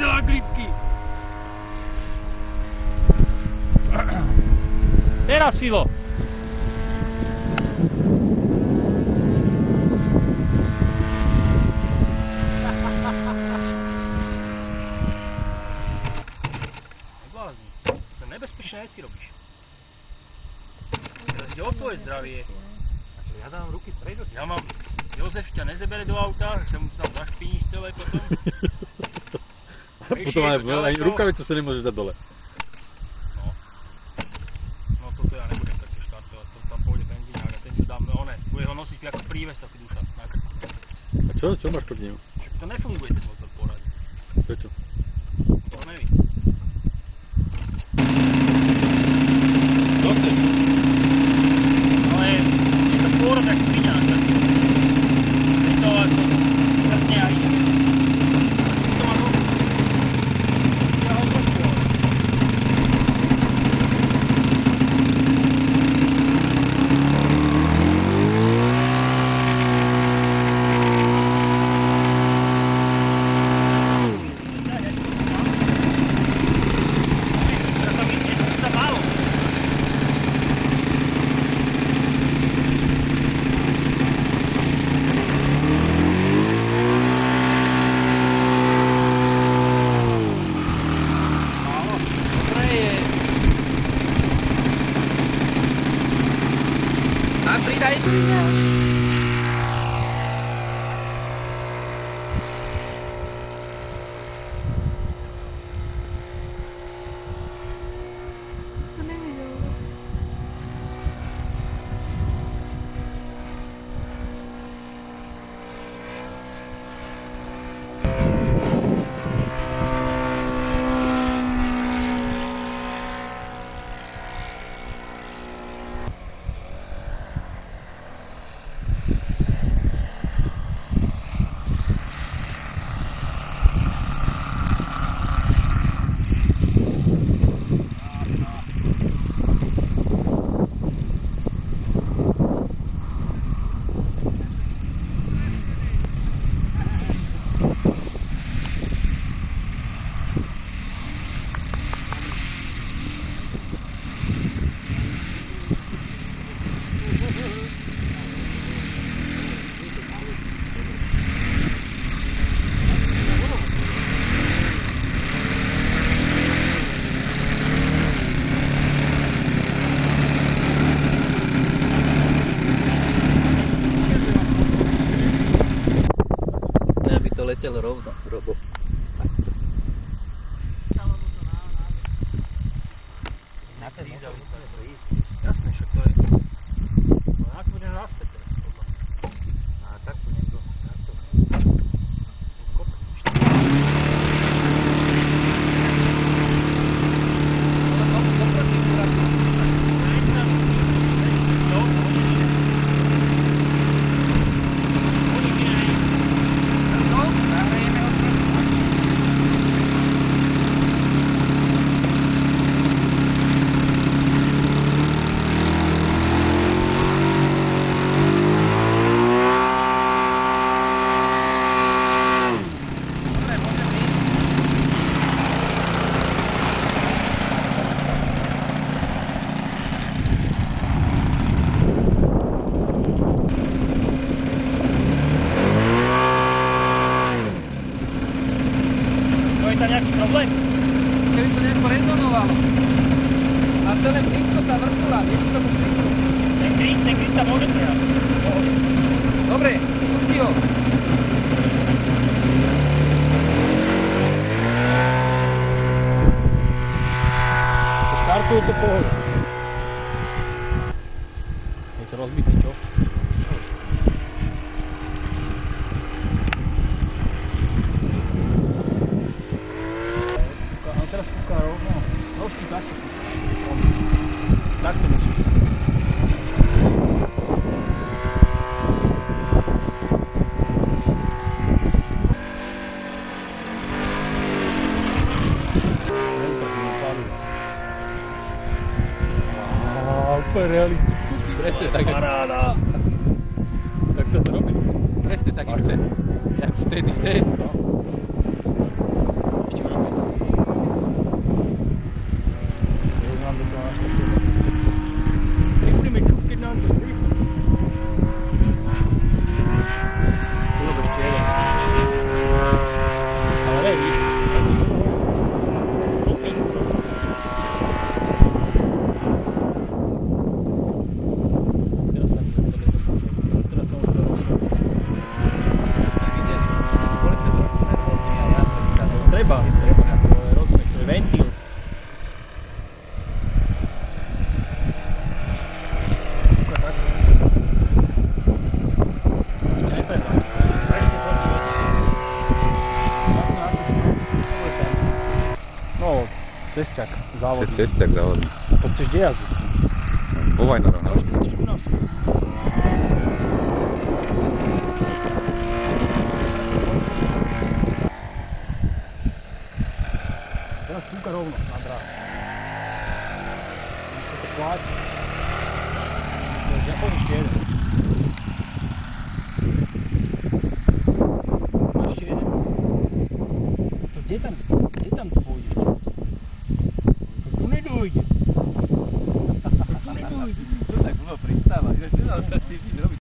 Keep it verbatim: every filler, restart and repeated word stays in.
Ježiš, anglicky. Teraz, Filo. Neblázni. To nebezpečné veci robíš. Teraz ide o tvoje zdravie. Ja dám ruky preč. Ja mám... Jozef ťa nezebere do auta, že mu tam zašpiníš celé potom. A potom aj, aj rukavicu sa nemôžeš dať dole. No. No toto ja nebudem takto štartovať, to tam pôjde benzíňák a ten sa dám, one, bude ho nosiť ako prívesok duša na krku. A čo? Čo máš proti nemu? Však to nefunguje ten motor v porade. Prečo? To neví. Dobre. Ale je to pôrod jak svinia na krku. Je to ako krtne a ide. To má dobu. Ja ho trošku ale. Letel rovno, Robo. Na ten dízel vypadá to ísť. Jasné, však to je. No ako budem naspäť teraz, podľa. A tak to niekto, tak to. Kopec. Je tam nejaký problém? Keby to nejako rezonovalo. A celé blízko sa vrtula, vieš tomu blízko. Ten green, ten green sa môže prijať. Dobre, pusti ho. Štartujú to pohoda. Je to rozbitý, čo? Teraz kúka rovno. Trošku takto. Takto musíš ísť. Úplne realisticky. Presne tak. Paráda. Tak to robí. Presne tak isté. Jak vtedy, že? Ešte cesťak, To závodný. je cesták závodný. To chceš kde jazdiť? Vo Vajnoroch. no. Trošku ideš ku nás. Teraz kúka rovno na dráhu. Nechce to pláti. To je ďakový ešte jeden. Máš ešte jeden? To kde tam, kde tam